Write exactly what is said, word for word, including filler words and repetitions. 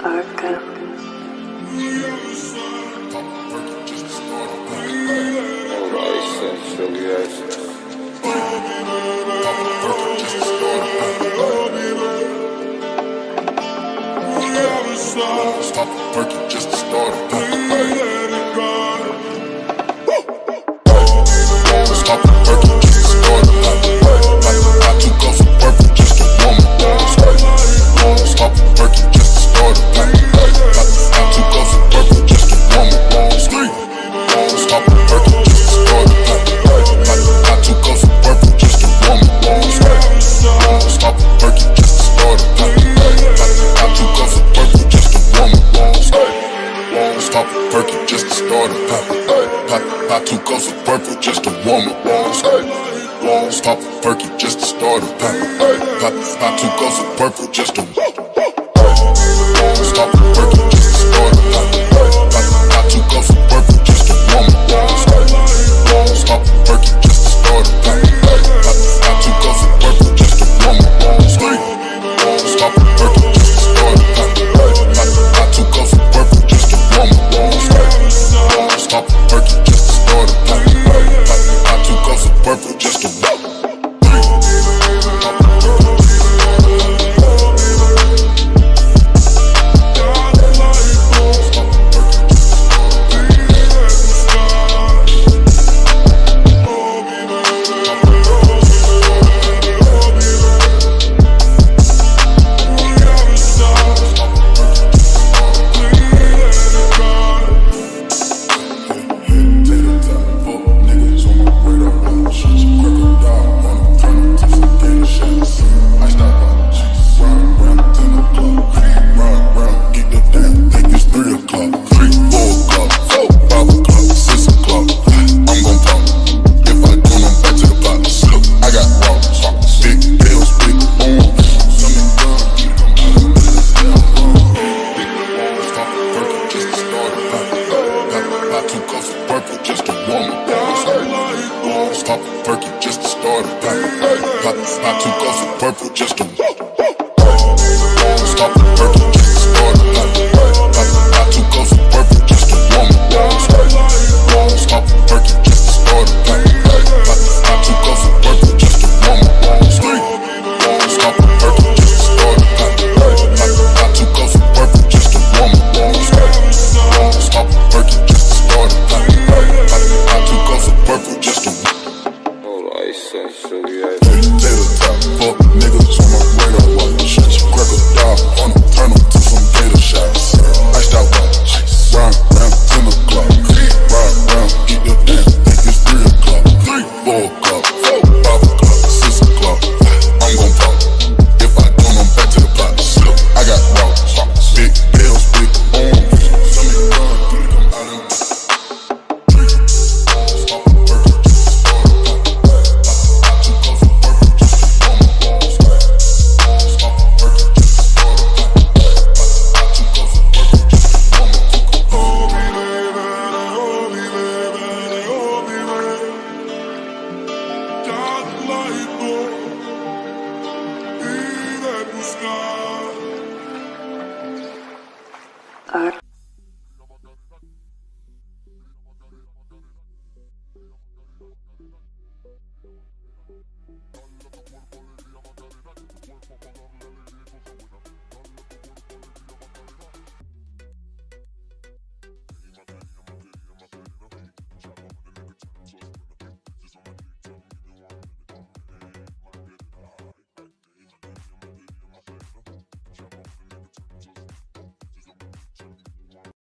CallmeArco. Stop working just to start a Stop working just to start a I took off some purple just to warm up. Stop working just to start a I took off some purple just to warm up. Stop working just to start a I took off some purple just to warm up. Stop working just to start a I took off some purple just to warm up. Stop working just to start a I took off some purple just to warm up. Stop working just to start a I took off some purple just to Stop working just to start a I took off some purple just to warm up. Stop working just to start a I took off some purple just to warm up. Stop working just to start a I took off some purple just to warm up. Stop working just to start a I took off some purple just to warm up. Stop working just to start a I took off some purple just to